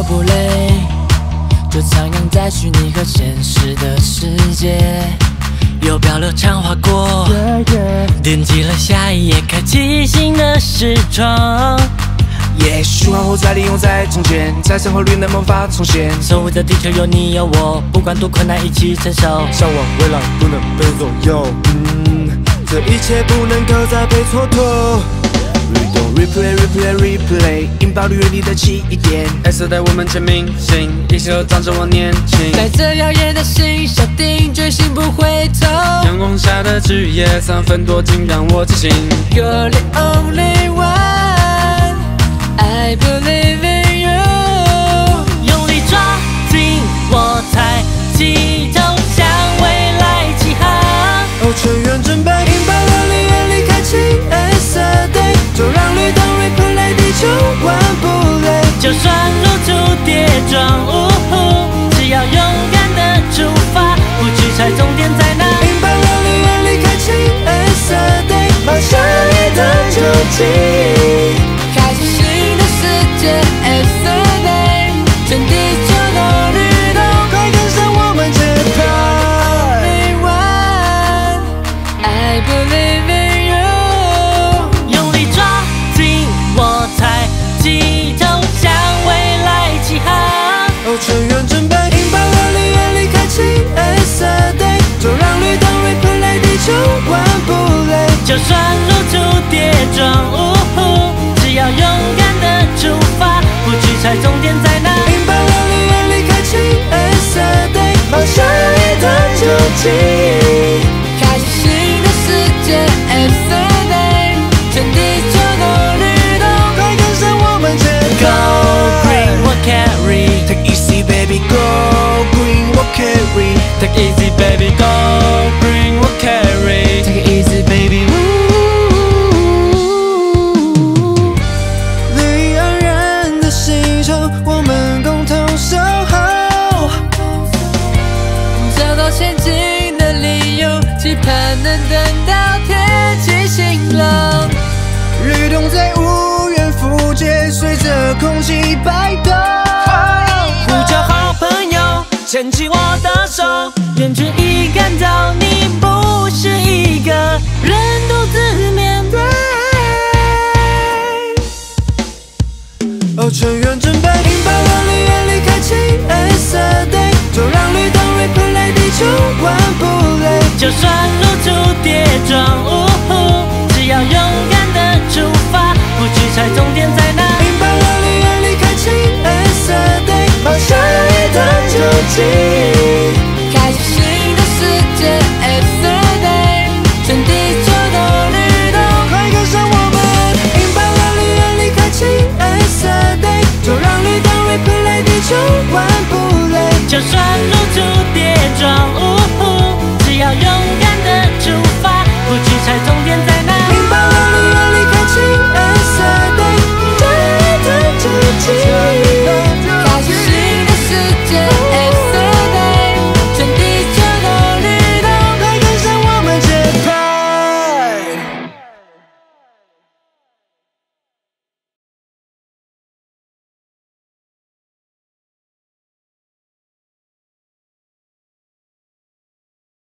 就不累，就徜徉在虚拟和现实的世界。有漂流畅划过，点击了下一页，开启新的视窗。 循环后再利用再重建，再生活率能萌发重现。 守护着地球有你有我，不管多困难一起承受。 向往未来不能被左右，这一切不能够再被蹉跎。律动 replay replay replay， 引爆绿原地的起点。 S 带我们前明星，一起合唱着我年轻。 带着耀眼的心，下定决心不回头。 阳光下的枝叶3分多金让我清醒。 You're the only one, I believe in you。用力抓紧，我才激动向未来起航。 全员准备，引爆了绿原地，开启 Yesterday， 就让律动 replay， 地球玩不累。 就算路途跌撞，只要勇敢的出发，不去猜终点在哪。 引爆了绿原地，开启 Yesterday， 迈向你的究竟， 开启新的世界 Yesterday， 全地球都律动， 快跟上我们节拍。 I believe in you， 用力抓紧，我才激动向未来起航。 全员准备，引爆了绿原地，开启 Yesterday， 就让律动 replay， 地球玩不累。 就算路途跌撞，只要勇敢的出发，不去猜终点在哪。 引爆了绿原地，开启 Yesterday， 迈向你的究竟。 开启新的世界 Yesterday， 全地球都律动， 快跟上我们节 ，Go 拍。 green what carry， Take easy baby go green what carry， Take easy baby go bring what carry。 Take it easy baby。 绿盎然的星球，我们共同守候。 找到前进的理由，期盼能等到天气晴朗。 律动在无远弗届，随着空气摆动。 呼叫好朋友，牵起我的手，远距离感到你不是一个人独自面对。 全员准备，引爆了绿原地，开启 Yesterday， 就让律动 replay， 地球玩不累。 就算路途跌撞，只要勇敢的出发，不去猜终点在哪。 引爆了绿原地，开启 Yesterday， 迈向你的究竟。 开启新的世界 Yesterday， 全地球都律动， 快跟上我们，引爆了绿原地，开启 Yesterday， 就让律动 replay， 地球玩不累。 就算路途跌撞，只要勇敢